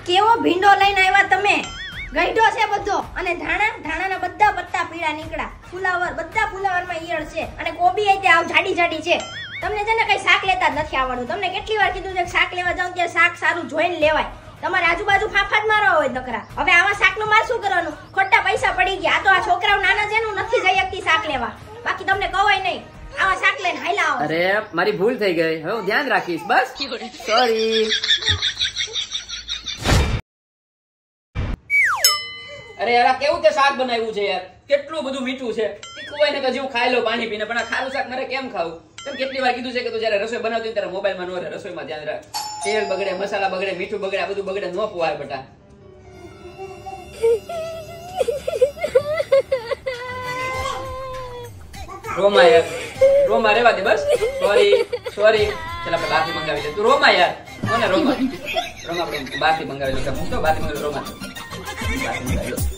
કેવો ભીંડો લઈને આવ્યા તમે? ગઈઢો છે બધો. અને ધાણાના બધા પત્તા પીળા નીકળ્યા. ફુલાવર બધા ફુલાવરમાં ઈયળ છે. અને કોબી એ આવ જાડી જાડી છે. તમને છે ને કઈ શાક લેતા જ નથી આવડતું. તમને કેટલી વાર કીધું છે શાક લેવા જાવ ત્યારે શાક સારું જોઈને લેવાય. તમારે આજુબાજુ ફાફા જ મારવા હોય નકરા. હવે આવા શાકનું માર શું કરવાનું? ખોટા પૈસા પડી ગયા. આ તો આ છોકરાઓ નાના છે ને નથી જઈ શકતી શાક લેવા. બાકી તમને કવાય નહીં. આવા શાક લઈને હાઈલા આવો. અરે મારી ભૂલ થઈ ગઈ. હવે હું ધ્યાન રાખીશ. બસ સોરી. અરે યાર કેવું તે શાક બનાવ્યું છે યાર. કેટલું બધું મીઠું છે. તીખું હોય ને તો જેવું ખાઈ લો પાણી પીને. પણ આ ખારું શાક મારે કેમ ખાવું? તેમ કેટલી વાર કીધું છે કે તું જયારે રસોઈ બનાવતી ત્યારે મોબાઈલમાં ન રહે. રસોઈમાં ધ્યાન રાખ. તેલ બગડે, મસાલા બગડે, મીઠું બગડે, આ બધું બગડે. ન પોવાય બેટા. રોમા યાર, રોમા રેવા દે બસ. સોરી. ચાલ આપણે બહારથી મંગાવી લે. તું રોમા યાર. કોને રોમા? રોમા આપણે બહારથી મંગાવી લે. હું તો બહારથી મંગાવી રોમા. બહારથી મંગાવી લો.